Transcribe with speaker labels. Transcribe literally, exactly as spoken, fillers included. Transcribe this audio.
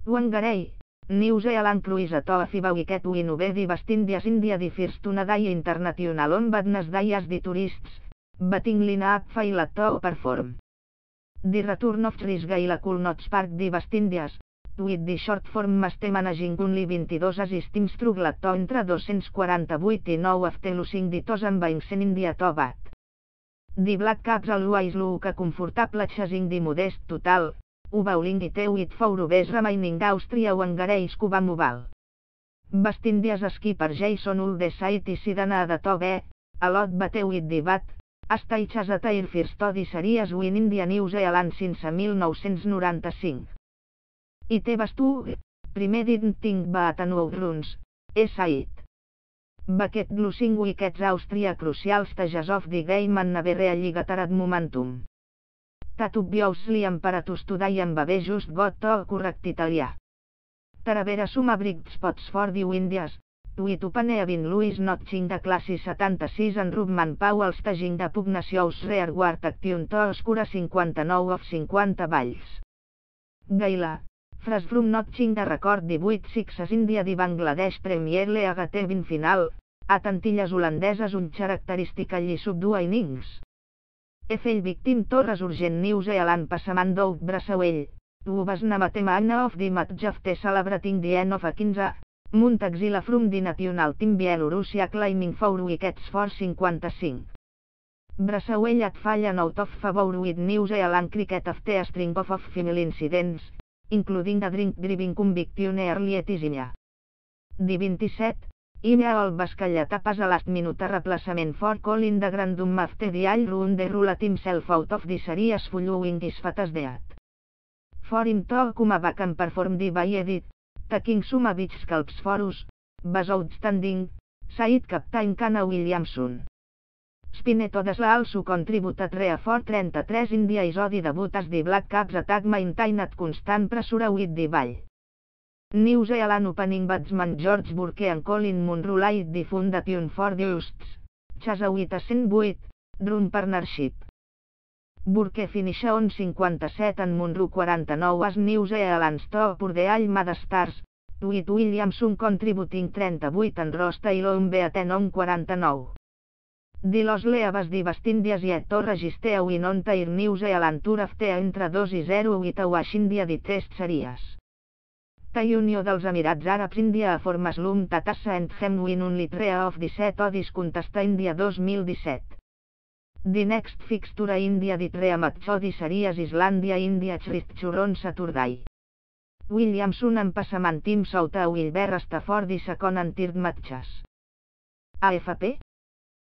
Speaker 1: Wangarei, New Zealand Cruise to Afiba Wicket Winube di West Indies India di First Day International on Wednesday as the tourists, betting line up failed to perform. The return of Trisgaila could not spark the West Indies, with the short form must managing only twenty-two assisting struggled to entre dos-cents quaranta-vuit i nou after losing the toss and Vincent India to bat. The Black Caps always look a comfortable chasing the modest total, bowling it with four overs remaining Austria Wangarei's Cuba Mobile. West Indies skipper Jason Hull decided is another to be, a lot but with the bat, as tight as a their first of the series win India New Zealand since nineteen ninety-five. It was two, primer didn't think but a no runs, is it. Bucket losing wickets Austria crucial stages of the game and never really gathered momentum. That obviously apparatus today and babe just got to correct Italia. Taravera suma bright spots for the Windies, with Upanevin Lewis notching the class seventy-six and Rubman Powell staging the pugnacious rearward action to score cinquanta-nine of cinquanta balls. Gaila, Fras from notching the record divuit sixes India di Bangladesh Premier League Tevin final, a tantilles holandeses un caracteristically subdua innings. F el victim to resurgent New Zealand passamant out Brassawell, who was named man of the match after celebrating the end of a quinze, Montagzilla from the national team Bielorussia claiming four wickets for fifty-five. Brassawell had fallen out of favor with New Zealand cricket after a string of off-field incidents, including a drink-driving conviction early at Isinya. The twenty-seven, Imia al Bascalla tapas a last minute replacement for calling the grandum after the all run the ruled himself out of the series following his fatas death. For him to come back and perform the by edit, taking some of its scalps for us, was outstanding, said Captain Kana Williamson. Spinetodas also contributed rea for thirty-three India is the debut as the Black Caps attack maintained constant pressure with the ball. New Zealand opening batsman George Burke and Colin Munro laid the foundation for the Usts, chase with a cent-eight run partnership. Burke finished on fifty-seven and Munro forty-nine as New Zealand's top of the All Stars, with Williamson contributing thirty-eight and Ross Taylor beaten on forty-nine. The Los Leavas di West Indies yet to register a win on their New Zealand tour after entre two i zero with a West India di Test Series. The Unió dels Emirats Àrabs India a forma slum tatassa and hem win only three of the set odis contesta India dos mil disset. The next fixture India di three match odi series Islandia India Christchurch on Saturday. Williamson en passament team South will be resta for the second and third matches. A F P